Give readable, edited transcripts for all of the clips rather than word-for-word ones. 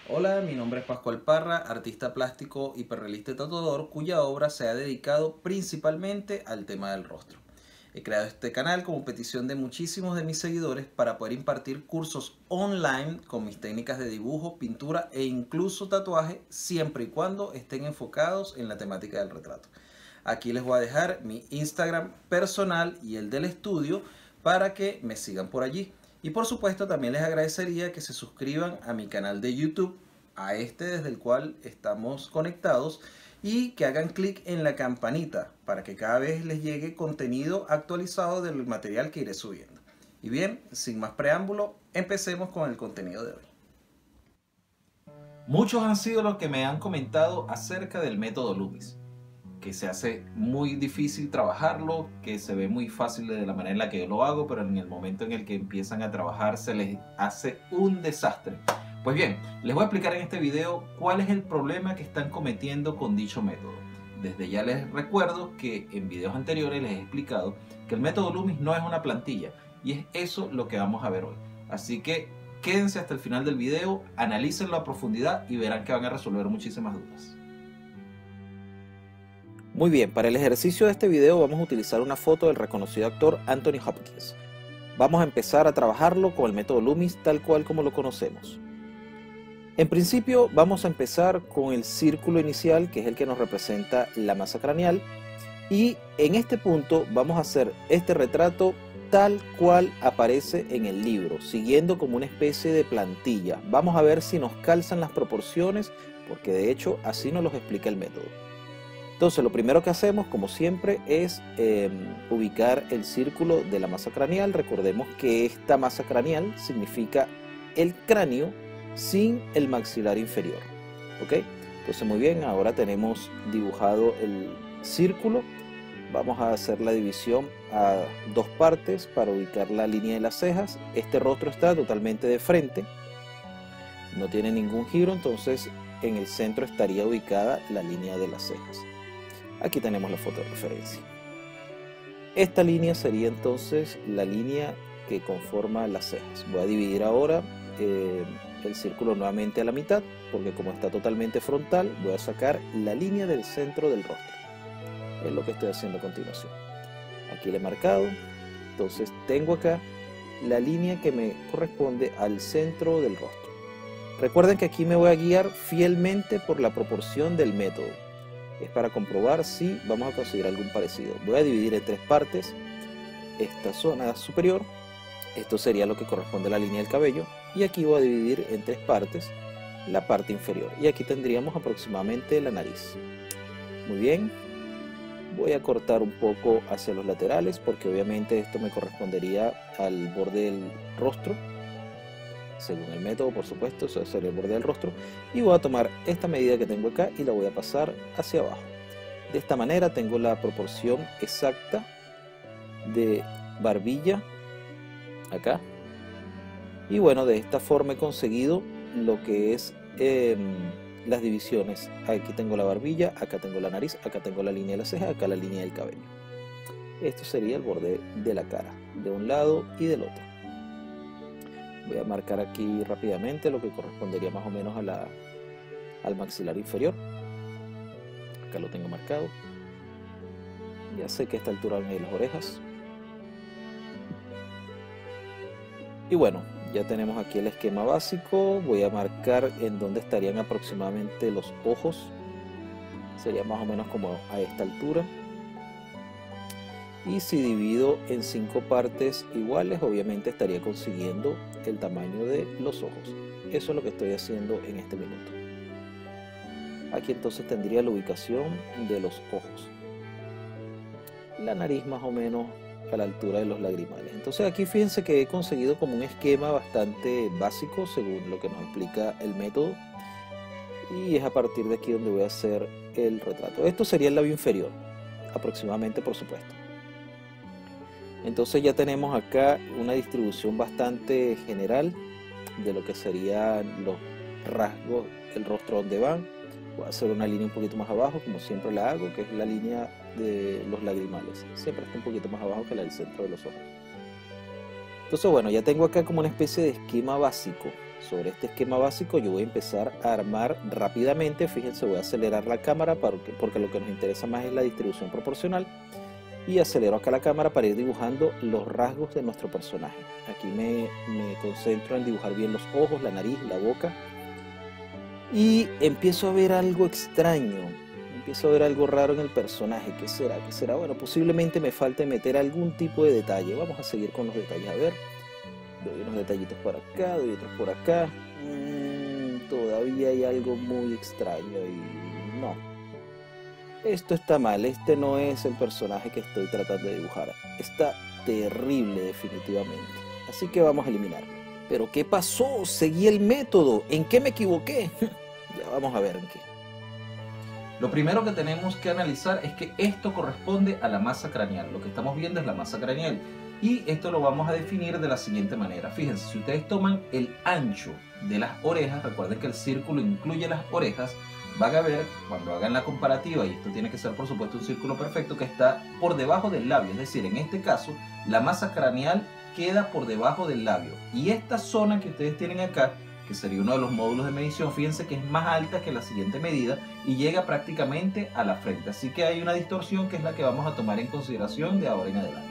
Hola, mi nombre es Pascual Parra, artista plástico, hiperrealista y tatuador, cuya obra se ha dedicado principalmente al tema del rostro. He creado este canal como petición de muchísimos de mis seguidores para poder impartir cursos online con mis técnicas de dibujo, pintura e incluso tatuaje, siempre y cuando estén enfocados en la temática del retrato. Aquí les voy a dejar mi Instagram personal y el del estudio para que me sigan por allí. Y por supuesto también les agradecería que se suscriban a mi canal de YouTube, a este desde el cual estamos conectados, y que hagan clic en la campanita para que cada vez les llegue contenido actualizado del material que iré subiendo. Y bien, sin más preámbulo, empecemos con el contenido de hoy. Muchos han sido los que me han comentado acerca del método Loomis, que se hace muy difícil trabajarlo, que se ve muy fácil de la manera en la que yo lo hago, pero en el momento en el que empiezan a trabajar se les hace un desastre. Pues bien, les voy a explicar en este video cuál es el problema que están cometiendo con dicho método. Desde ya les recuerdo que en videos anteriores les he explicado que el método Loomis no es una plantilla, y es eso lo que vamos a ver hoy. Así que quédense hasta el final del video, analícenlo a profundidad y verán que van a resolver muchísimas dudas. Muy bien, para el ejercicio de este video vamos a utilizar una foto del reconocido actor Anthony Hopkins. Vamos a empezar a trabajarlo con el método Loomis tal cual como lo conocemos. En principio vamos a empezar con el círculo inicial, que es el que nos representa la masa craneal, y en este punto vamos a hacer este retrato tal cual aparece en el libro, siguiendo como una especie de plantilla. Vamos a ver si nos calzan las proporciones, porque de hecho así nos los explica el método. Entonces lo primero que hacemos, como siempre, es ubicar el círculo de la masa craneal. Recordemos que esta masa craneal significa el cráneo sin el maxilar inferior. ¿Ok? Entonces muy bien, ahora tenemos dibujado el círculo. Vamos a hacer la división a dos partes para ubicar la línea de las cejas. Este rostro está totalmente de frente, no tiene ningún giro, entonces en el centro estaría ubicada la línea de las cejas. Aquí tenemos la foto de referencia. Esta línea sería entonces la línea que conforma las cejas. Voy a dividir ahora el círculo nuevamente a la mitad, porque como está totalmente frontal, voy a sacar la línea del centro del rostro. Es lo que estoy haciendo a continuación. Aquí le he marcado. Entonces tengo acá la línea que me corresponde al centro del rostro. Recuerden que aquí me voy a guiar fielmente por la proporción del método. Es para comprobar si vamos a conseguir algún parecido. Voy a dividir en tres partes esta zona superior. Esto sería lo que corresponde a la línea del cabello. Y aquí voy a dividir en tres partes la parte inferior. Y aquí tendríamos aproximadamente la nariz. Muy bien. Voy a cortar un poco hacia los laterales porque obviamente esto me correspondería al borde del rostro. Según el método, por supuesto, eso sería el borde del rostro. Y voy a tomar esta medida que tengo acá y la voy a pasar hacia abajo. De esta manera tengo la proporción exacta de barbilla acá. Y bueno, de esta forma he conseguido lo que es las divisiones. Aquí tengo la barbilla, acá tengo la nariz, acá tengo la línea de la ceja, acá la línea del cabello. Esto sería el borde de la cara, de un lado y del otro. Voy a marcar aquí rápidamente lo que correspondería más o menos al maxilar inferior. Acá lo tengo marcado. Ya sé que a esta altura van a ir las orejas. Y bueno, ya tenemos aquí el esquema básico. Voy a marcar en dónde estarían aproximadamente los ojos. Sería más o menos como a esta altura. Y si divido en 5 partes iguales, obviamente estaría consiguiendo el tamaño de los ojos. Eso es lo que estoy haciendo en este minuto. Aquí entonces tendría la ubicación de los ojos. La nariz más o menos a la altura de los lagrimales. Entonces aquí fíjense que he conseguido como un esquema bastante básico según lo que nos explica el método. Y es a partir de aquí donde voy a hacer el retrato. Esto sería el labio inferior, aproximadamente, por supuesto. Entonces ya tenemos acá una distribución bastante general de lo que serían los rasgos, el rostro donde van. Voy a hacer una línea un poquito más abajo, como siempre la hago, que es la línea de los lagrimales. Siempre está un poquito más abajo que la del centro de los ojos. Entonces bueno, ya tengo acá como una especie de esquema básico. Sobre este esquema básico yo voy a empezar a armar rápidamente. Fíjense, voy a acelerar la cámara porque lo que nos interesa más es la distribución proporcional. Y acelero acá la cámara para ir dibujando los rasgos de nuestro personaje. Aquí me concentro en dibujar bien los ojos, la nariz, la boca. Y empiezo a ver algo extraño. Empiezo a ver algo raro en el personaje. ¿Qué será? ¿Qué será? Bueno, posiblemente me falte meter algún tipo de detalle. Vamos a seguir con los detalles. A ver. Doy unos detallitos por acá, doy otros por acá. Todavía hay algo muy extraño y no. Esto está mal. Este no es el personaje que estoy tratando de dibujar. Está terrible definitivamente. Así que vamos a eliminarlo. ¿Pero qué pasó? Seguí el método. ¿En qué me equivoqué? Ya vamos a ver en qué. Lo primero que tenemos que analizar es que esto corresponde a la masa craneal. Lo que estamos viendo es la masa craneal. Y esto lo vamos a definir de la siguiente manera. Fíjense, si ustedes toman el ancho de las orejas, recuerden que el círculo incluye las orejas, van a ver, cuando hagan la comparativa, y esto tiene que ser por supuesto un círculo perfecto, que está por debajo del labio. Es decir, en este caso, la masa craneal queda por debajo del labio. Y esta zona que ustedes tienen acá, que sería uno de los módulos de medición, fíjense que es más alta que la siguiente medida y llega prácticamente a la frente. Así que hay una distorsión que es la que vamos a tomar en consideración de ahora en adelante.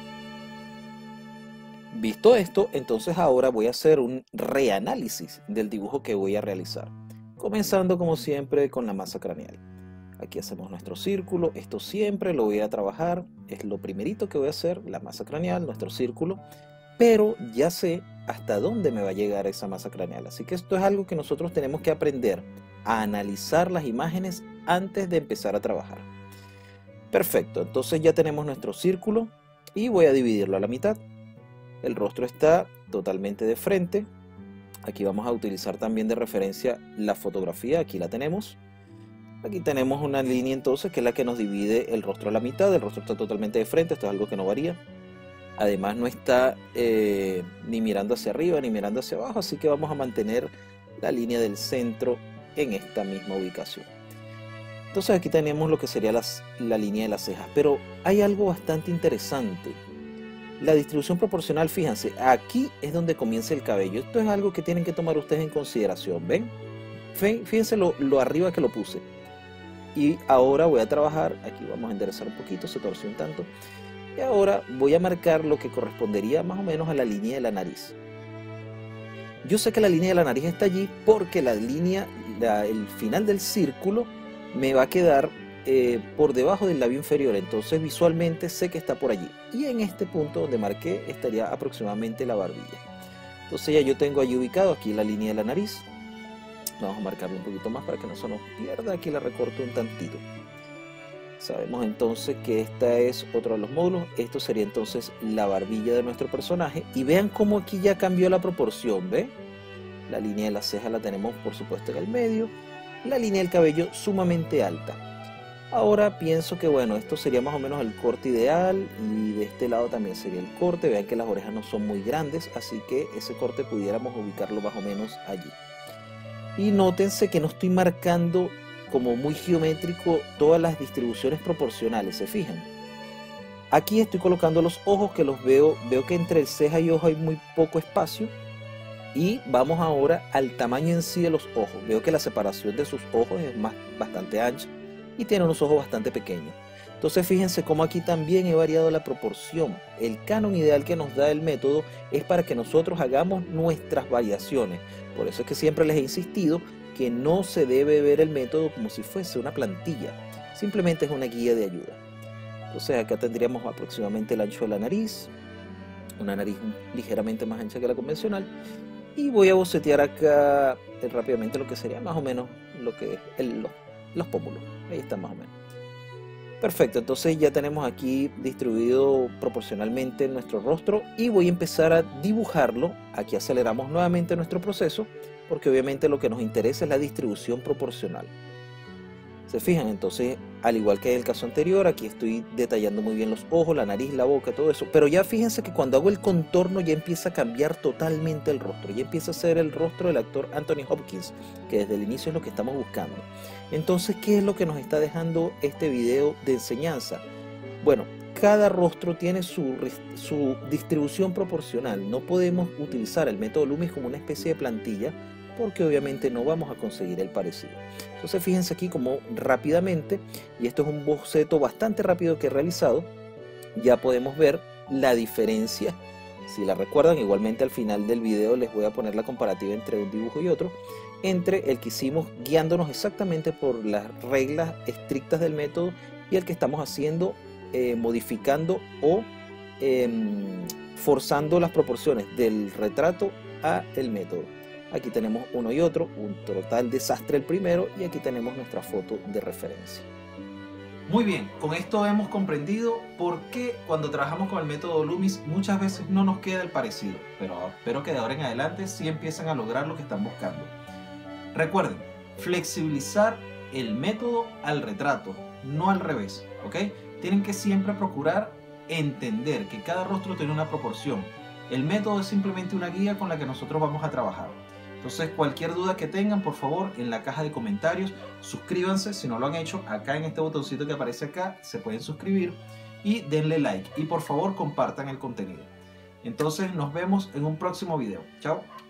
Visto esto, entonces ahora voy a hacer un reanálisis del dibujo que voy a realizar. Comenzando como siempre con la masa craneal. Aquí hacemos nuestro círculo, esto siempre lo voy a trabajar, es lo primerito que voy a hacer, la masa craneal, nuestro círculo, pero ya sé hasta dónde me va a llegar esa masa craneal. Así que esto es algo que nosotros tenemos que aprender, a analizar las imágenes antes de empezar a trabajar. Perfecto, entonces ya tenemos nuestro círculo y voy a dividirlo a la mitad. El rostro está totalmente de frente. Aquí vamos a utilizar también de referencia la fotografía, aquí la tenemos. Aquí tenemos una línea entonces que es la que nos divide el rostro a la mitad. El rostro está totalmente de frente, esto es algo que no varía. Además no está ni mirando hacia arriba ni mirando hacia abajo, así que vamos a mantener la línea del centro en esta misma ubicación. Entonces aquí tenemos lo que sería la línea de las cejas, pero hay algo bastante interesante. La distribución proporcional, fíjense, aquí es donde comienza el cabello. Esto es algo que tienen que tomar ustedes en consideración, ¿ven? Fíjense lo arriba que lo puse. Y ahora voy a trabajar, aquí vamos a enderezar un poquito, se torció un tanto. Y ahora voy a marcar lo que correspondería más o menos a la línea de la nariz. Yo sé que la línea de la nariz está allí porque la línea, el final del círculo me va a quedar por debajo del labio inferior, entonces visualmente sé que está por allí. Y en este punto donde marqué estaría aproximadamente la barbilla. Entonces ya yo tengo allí ubicado aquí la línea de la nariz. Vamos a marcarlo un poquito más para que no se nos pierda. Aquí la recorto un tantito. Sabemos entonces que esta es otro de los módulos. Esto sería entonces la barbilla de nuestro personaje. Y vean cómo aquí ya cambió la proporción, ¿ve? La línea de la ceja la tenemos por supuesto en el medio. La línea del cabello sumamente alta. Ahora pienso que bueno, esto sería más o menos el corte ideal y de este lado también sería el corte. Vean que las orejas no son muy grandes, así que ese corte pudiéramos ubicarlo más o menos allí. Y nótense que no estoy marcando como muy geométrico todas las distribuciones proporcionales, ¿se fijan? Aquí estoy colocando los ojos que los veo que entre el ceja y ojo hay muy poco espacio. Y vamos ahora al tamaño en sí de los ojos. Veo que la separación de sus ojos es bastante ancha y tiene unos ojos bastante pequeños. Entonces fíjense cómo aquí también he variado la proporción. El canon ideal que nos da el método es para que nosotros hagamos nuestras variaciones. Por eso es que siempre les he insistido que no se debe ver el método como si fuese una plantilla. Simplemente es una guía de ayuda. Entonces acá tendríamos aproximadamente el ancho de la nariz. Una nariz ligeramente más ancha que la convencional. Y voy a bocetear acá rápidamente lo que sería más o menos lo que es los pómulos. Ahí está más o menos. Perfecto, entonces ya tenemos aquí distribuido proporcionalmente nuestro rostro y voy a empezar a dibujarlo. Aquí aceleramos nuevamente nuestro proceso porque obviamente lo que nos interesa es la distribución proporcional. ¿Se fijan? Entonces, al igual que en el caso anterior, aquí estoy detallando muy bien los ojos, la nariz, la boca, todo eso. Pero ya fíjense que cuando hago el contorno ya empieza a cambiar totalmente el rostro. Ya empieza a ser el rostro del actor Anthony Hopkins, que desde el inicio es lo que estamos buscando. Entonces, ¿qué es lo que nos está dejando este video de enseñanza? Bueno, cada rostro tiene su distribución proporcional. No podemos utilizar el método Loomis como una especie de plantilla porque obviamente no vamos a conseguir el parecido. Entonces fíjense aquí como rápidamente, y esto es un boceto bastante rápido que he realizado, ya podemos ver la diferencia. Si la recuerdan, igualmente al final del video les voy a poner la comparativa entre un dibujo y otro, entre el que hicimos guiándonos exactamente por las reglas estrictas del método y el que estamos haciendo modificando o forzando las proporciones del retrato a el método. Aquí tenemos uno y otro, un total desastre el primero, y aquí tenemos nuestra foto de referencia. Muy bien, con esto hemos comprendido por qué cuando trabajamos con el método Loomis muchas veces no nos queda el parecido, pero espero que de ahora en adelante sí empiecen a lograr lo que están buscando. Recuerden, flexibilizar el método al retrato, no al revés, ¿ok? Tienen que siempre procurar entender que cada rostro tiene una proporción. El método es simplemente una guía con la que nosotros vamos a trabajar. Entonces, cualquier duda que tengan, por favor, en la caja de comentarios, suscríbanse si no lo han hecho. Acá en este botoncito que aparece acá, se pueden suscribir y denle like. Y por favor, compartan el contenido. Entonces, nos vemos en un próximo video. Chao.